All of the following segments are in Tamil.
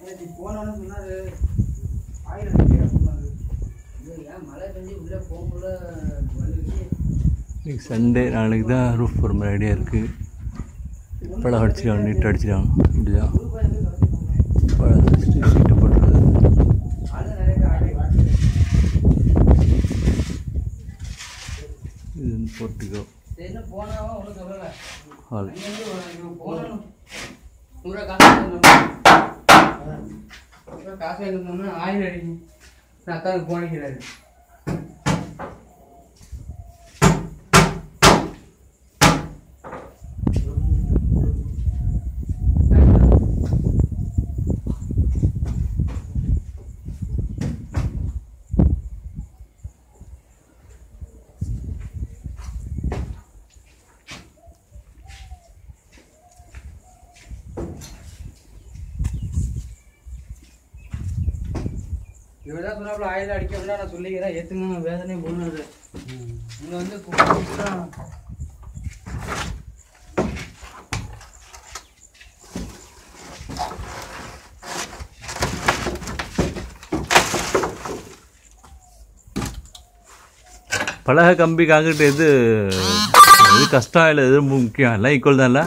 சண்டே நாளைக்கு தான் ரூஃப் போகிற மாதிரி ஐடியா இருக்குது. பழம் அடிச்சிடுவாங்க, நீட்டாக அடிச்சிடுவாங்க. இப்படிதான் சீட்டு போட்டுறது. இது போட்டுக்கோ ஹால். காசு எடுத்தோம்னா 1000 அடிக்கும். அக்காவுக்கு போனிக்கிறாரு. இவதான் சொன்னாப்புல 1000 அடிக்க விட நான் சொல்லிக்கிறேன். ஏற்றுங்க வேதனையும் போடுறது. இங்கே வந்து பலகை கம்பி காங்கிரீட் எது கஷ்டம் இல்லை, எது முக்கியம்? எல்லாம் ஈக்குவல் தான்.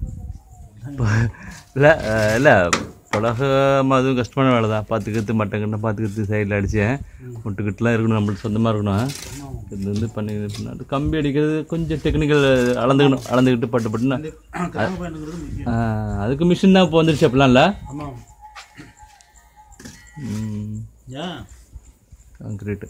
இல்லை பலகை அதுவும் கஷ்டமான வேலை தான். பார்த்துக்கிறது மட்டங்கிட்ட பார்த்துக்கிறது சைடில் அடித்தேன். முட்டுக்கிட்டுலாம் இருக்கணும், நம்மளுக்கு சொந்தமாக இருக்கணும். இது வந்து பண்ணி கம்பி அடிக்கிறது கொஞ்சம் டெக்னிக்கல். அளந்துக்கிட்டு பட்டுன்னா அதுக்கு மிஷின் தான் இப்போ வந்துருச்சு. அப்படிலாம் இல்லை காங்கிரீட்டு.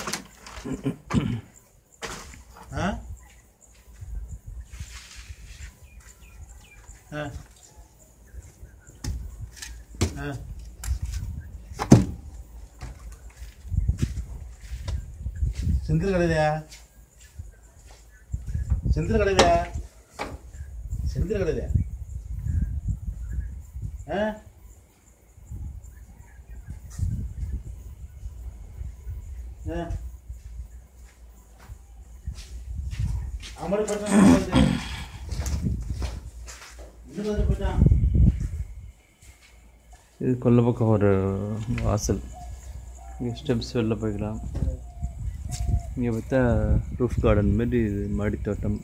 செந்தில் கடையிலையா? செந்தில் கடையிலையா? செந்தில் கடையிலையா? அமர் போட்டான். இது கொல்ல பக்கம் ஒரு வாசல். இங்கே ஸ்டெப்ஸ் வெளில போய்க்கலாம். இங்கே பார்த்தா ரூஃப் கார்டன் மாரி மாடி தோட்டம்.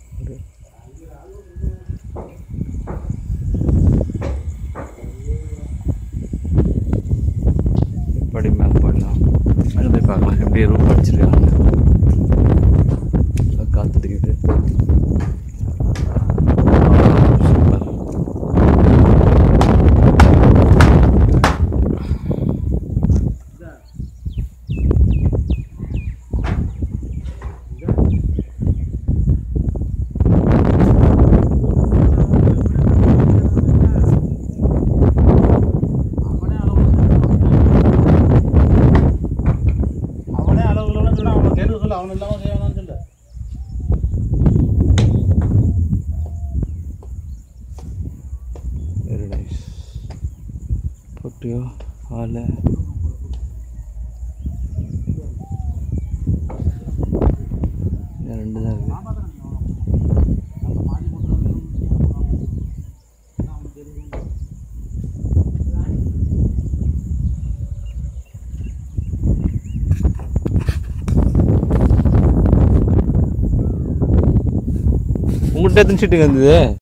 படி மேலே போடலாம். மேலே போய் பார்க்கலாம் எப்படி ரூஃப் அடிச்சிருக்காங்க. காத்துட்டுக்குது. அவன் இல்லாமல் செய்வானான்னு சொல்லு. Very nice. போட்டியோ ஹாலை ரெண்டு தான் இருக்குது. உங்கள்கிட்ட எத்தனை சீட்டுங்க இருந்தது?